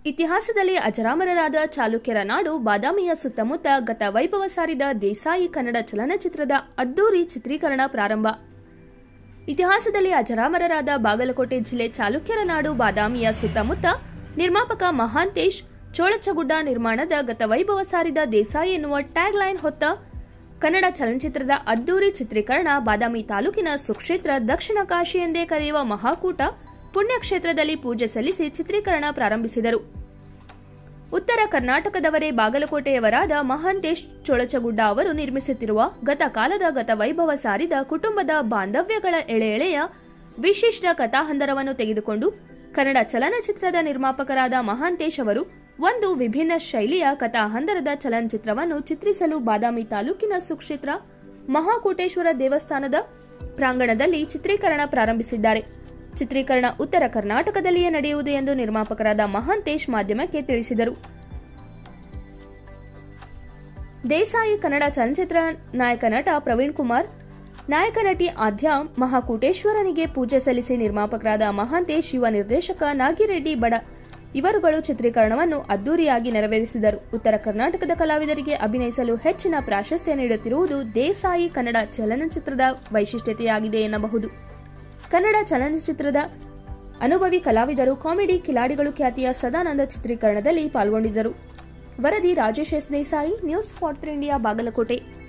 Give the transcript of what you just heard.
ಇತಿಹಾಸದಲ್ಲಿ ಅಜರಾಮರರಾದ ಚಾಲುಕ್ಯರ ನಾಡು ಬಾದಾಮಿಯ ಸುತ್ತಮುತ್ತ ಗತ ವೈಭವ ಸಾರಿದ ದೇಸಾಯಿ ಕನ್ನಡ ಚಲನಚಿತ್ರದ ಅದ್ದೂರಿ ಚಿತ್ರೀಕರಣ ಪ್ರಾರಂಭ. ಇತಿಹಾಸದಲ್ಲಿ ಅಜರಾಮರರಾದ ಬಾಗಲಕೋಟೆ ಜಿಲ್ಲೆ ಚಾಲುಕ್ಯರ ನಾಡು ಬಾದಾಮಿಯ ಸುತ್ತಮುತ್ತ ನಿರ್ಮಾಪಕ ಮಹಾಂತೇಶ್ ಚೋಳಚಗುಡ್ಡ ನಿರ್ಮಾಣದ ಗತ ವೈಭವ ಸಾರಿದ ದೇಸಾಯಿ ಎನ್ನುವ ಟ್ಯಾಗ್ ಲೈನ್ ಹೊತ್ತ ಕನ್ನಡ ಚಲನಚಿತ್ರದ ಅದ್ದೂರಿ ಚಿತ್ರೀಕರಣ ಬಾದಾಮಿ ತಾಲೂಕಿನ ಸುಕ್ಷೇತ್ರ ದಕ್ಷಿಣ ಕಾಶಿ ಎಂದೇ ಕರೆಯುವ ಮಹಾಕೂಟ ಪುಣ್ಯಕ್ಷೇತ್ರದಲ್ಲಿ ಪೂಜೆ ಸಲ್ಲಿಸಿ ಚಿತ್ರೀಕರಣ ಪ್ರಾರಂಭಿಸಿದರು. ಉತ್ತರ ಕರ್ನಾಟಕದವರೇ ಬಾಗಲಕೋಟೆಯವರಾದ ಮಹಾಂತೇಶ್ ಚೋಳಚಗುಡ್ಡ ಅವರು ನಿರ್ಮಿಸುತ್ತಿರುವ ಗತ ವೈಭವ ಸಾರಿದ ಕುಟುಂಬದ ಬಾಂಧವ್ಯಗಳ ಎಳೆಯ ವಿಶಿಷ್ಟ ಕಥಾಹಂದರವನ್ನು ತೆಗೆದುಕೊಂಡು ಕನ್ನಡ ಚಲನಚಿತ್ರದ ನಿರ್ಮಾಪಕರಾದ ಮಹಾಂತೇಶ್ ಅವರು ಒಂದು ವಿಭಿನ್ನ ಶೈಲಿಯ ಕಥಾಹಂದರದ ಚಲನಚಿತ್ರವನ್ನು ಚಿತ್ರಿಸಲು ಬಾದಾಮಿ ತಾಲೂಕಿನ ಸುಕ್ಷೇತ್ರ ಮಹಾಕೂಟೇಶ್ವರ ದೇವಸ್ಥಾನದ ಪ್ರಾಂಗಣದಲ್ಲಿ ಚಿತ್ರೀಕರಣ ಪ್ರಾರಂಭಿಸಿದ್ದಾರೆ. ಚಿತ್ರೀಕರಣ ಉತ್ತರ ಕರ್ನಾಟಕದಲ್ಲಿಯೇ ನಡೆಯುವುದು ಎಂದು ನಿರ್ಮಾಪಕರಾದ ಮಹಾಂತೇಶ್ ಮಾಧ್ಯಮಕ್ಕೆ ತಿಳಿಸಿದರು. ದೇಸಾಯಿ ಕನ್ನಡ ಚಲನಚಿತ್ರ ನಾಯಕ ನಟ ಪ್ರವೀಣ್ ಕುಮಾರ್, ನಾಯಕ ನಟಿ ಆದ್ಯ, ಮಹಾಕೂಟೇಶ್ವರನಿಗೆ ಪೂಜೆ ಸಲ್ಲಿಸಿ ನಿರ್ಮಾಪಕರಾದ ಮಹಾಂತೇಶ್, ಯುವ ನಿರ್ದೇಶಕ ನಾಗಿರೆಡ್ಡಿ ಬಡ ಇವರುಗಳು ಚಿತ್ರೀಕರಣವನ್ನು ಅದ್ದೂರಿಯಾಗಿ ನೆರವೇರಿಸಿದರು. ಉತ್ತರ ಕರ್ನಾಟಕದ ಕಲಾವಿದರಿಗೆ ಅಭಿನಯಿಸಲು ಹೆಚ್ಚಿನ ಪ್ರಾಶಸ್ತ್ಯ ನೀಡುತ್ತಿರುವುದು ದೇಸಾಯಿ ಕನ್ನಡ ಚಲನಚಿತ್ರದ ವೈಶಿಷ್ಟ್ಯತೆಯಾಗಿದೆ ಎನ್ನಬಹುದು. ಕನ್ನಡ ಚಲನಚಿತ್ರದ ಅನುಭವಿ ಕಲಾವಿದರು, ಕಾಮಿಡಿ ಕಿಲಾಡಿಗಳು ಖ್ಯಾತಿಯ ಸದಾನಂದ ಚಿತ್ರೀಕರಣದಲ್ಲಿ ಪಾಲ್ಗೊಂಡಿದ್ದರು. ವರದಿ Rajesh S Desai, news 43 India, Bagalkot.